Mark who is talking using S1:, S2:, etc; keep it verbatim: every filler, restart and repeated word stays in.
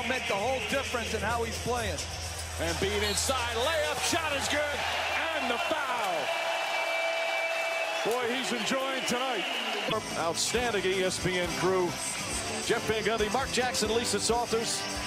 S1: that'll make the whole difference in how he's playing.
S2: Embiid inside, layup, shot is good, and the foul. Boy, he's enjoying tonight. Outstanding E S P N crew. Jeff Van Gundy, Mark Jackson, Lisa Salters.